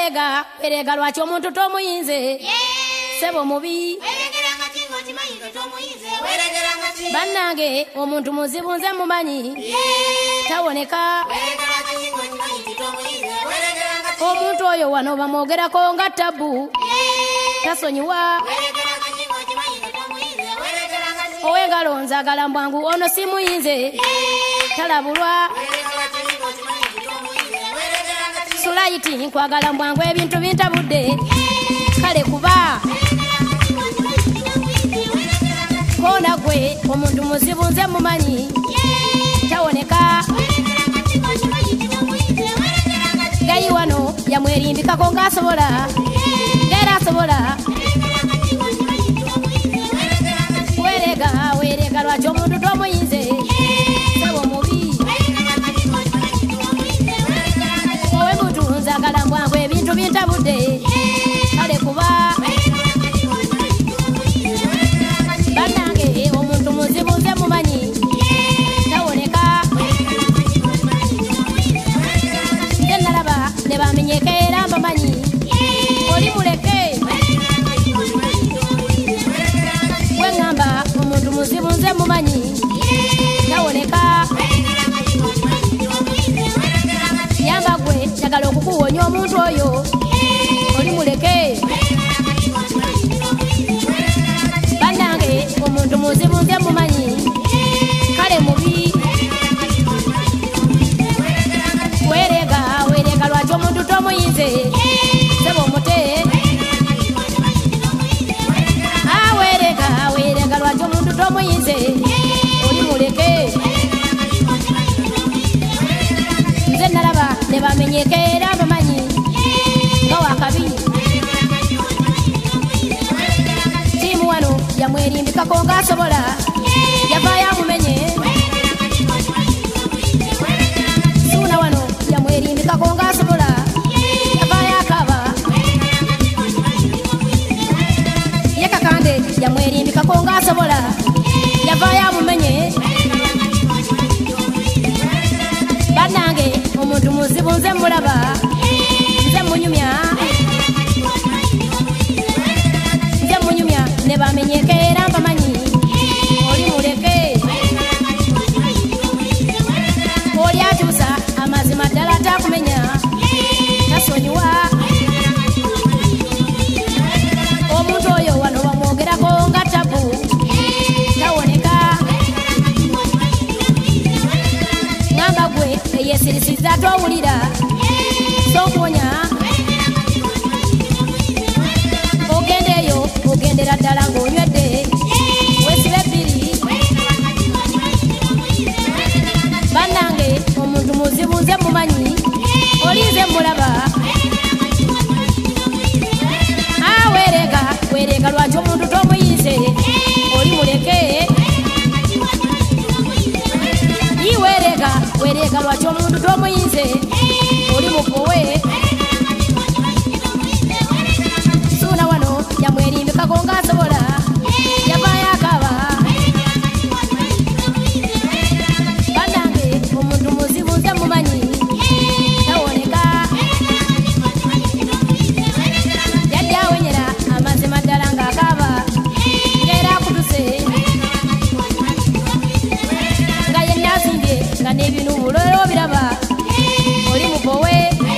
werega werega lwaki omuntu tomuyinze sebo mubi bannange omuntu muzibu nze mumanyi tawoneka omuntu oyo wano bamwogerako nga tabu tasonyiwa ow'engalo nzagala mbwangu ono simuyinze talabulwa sulayiti nkwagala mbwangu ebintu bintabudde kale kuba kona gwe omuntu muzibu nze mumanyi tawoneka gayi wano yamwerimbikako ng'asobola ng'era asobola werega werega lwaki omuntu tomuyinze sebo mubi owe muntu nzagala mbwangu ebintu bintabudde kale kuba bannange omuntu muzibu nze mumanyi tawoneka nze nalaba ne bamenyeka era mbamanyi oli muleke weŋŋamba omuntu muzibu nze mumanyi tawoneka yamba gwe njagala okukuwonya omuntu oyo oli muleke bannange omuntu muzibu nze mumanyi kale mubi werega werega lwaki omuntu tomuyinze sebo mute werega werega lwaki omuntu tomuyinze oli muleke nze nalaba ne bamenyeka era bamanyi nga wakabi tiimu wano yamwerimbikako ng'asobola yavaayo amumenye suuna wano yamwerimbikako ng'asobola yavaayo akaba yekakande yamwerimbikako ng'asobola yavaayo amumenye bannange omuntu muzibu nze mulaba nze munyumya ne bamenyeka era mbamanyi oli muleke oli akyusa amazima ddala takumenya tasonyiwa omuntu oyo wano bamwogerako nga tabu tawoneka ŋŋamba gwe eyesirisiza towulira sokuwonya ogendeeyo ogendera ddala ng'onywedde wesibe ebbiri bannange omuntu muzibu nze mumanyi oli nze mulaba werega werega lwaki omuntu tomuyinze oli muleke werega werega lwaki omuntu tomuyinze oli mukowe suuna wano yamwerimbikako ng'asobola yavaayo akaba bannange omuntu muzibu nze mumanyi tawoneka yadde awenyera amazima ddala ng'akaaba ng'era akutuse nga yenna asimbye nga n'ebinu bulolo biraba oli mukowe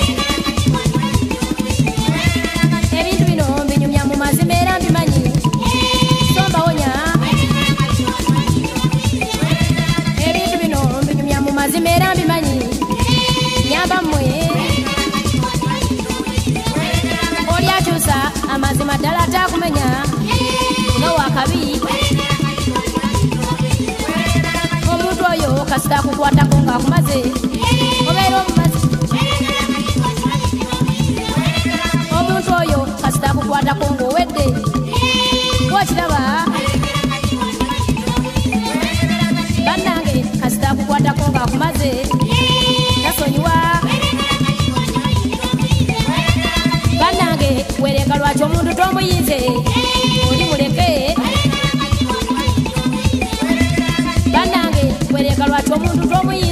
ebintu bino mbinyumya mu mazima era mbimanyi sombawonya ebintu bino mbinyumya mu mazima era mbimanyi nyamba mmwe oli akyusa amazima ddala takumenya nga wakabi omuntu oyo kasita akukwatako ng'akumaze obeera omumazi omuntu oyo kasita akukwatako ng'owedde wokiraba bannange kasita akukwatako ng'akumaze tasonyiwa bannange werega lwaki omuntu tomuyinze oli muleke bannange werega lwaki omuntu tomuyinze